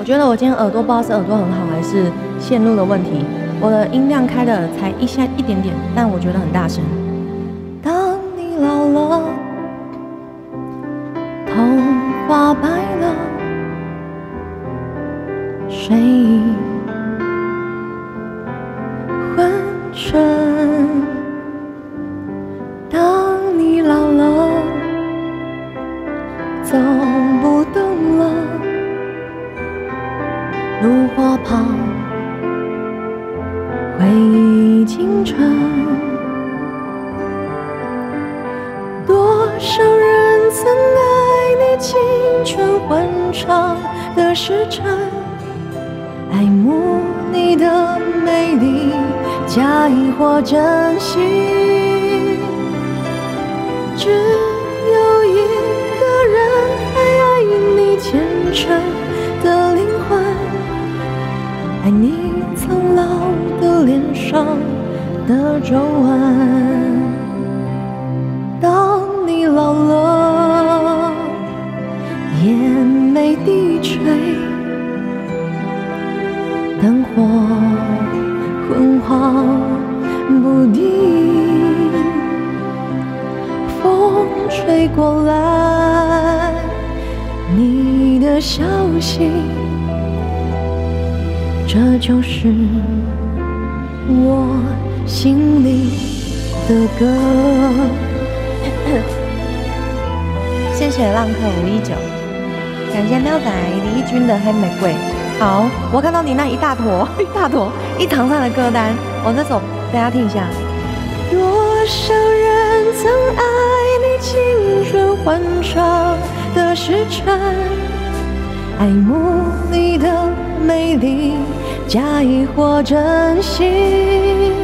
我觉得我今天耳朵不知道是耳朵很好还是线路的问题，我的音量开的才一点点，但我觉得很大声。当你老了，头发白了，睡意昏沉。当你老了，走不动了，炉火旁回忆清晨，多少人曾爱你青春欢畅的时辰，爱慕你的美丽，假意或真心。只有一个人还爱你虔诚的灵魂，爱你苍老的脸上的皱纹。当你老了，眼眉低垂，灯火昏黄不定，风吹过来你的消息，这就是我心里的歌。谢谢浪客519，感谢喵仔李义军的黑玫瑰。好，我看到你那一大坨一长串的歌单，我这首大家听一下。多少人曾爱你青春欢畅的时辰，爱慕你的美丽，假意或真心。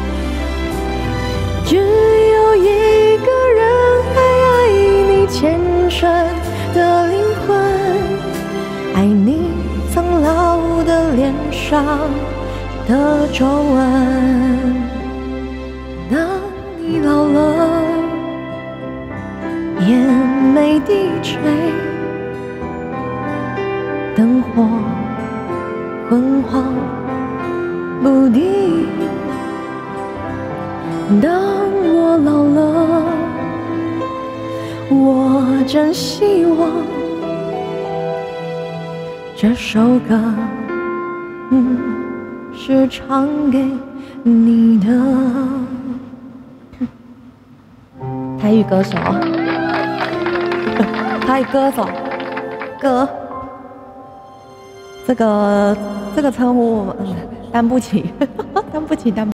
只有一个人还爱你虔诚的灵魂，爱你苍老的脸上的皱纹。当你老了，眼眉低垂，灯火昏黄不定。当我老了，我真希望这首歌是唱给你的。台语歌手，台语歌手，歌，这个称呼担不起，担不起。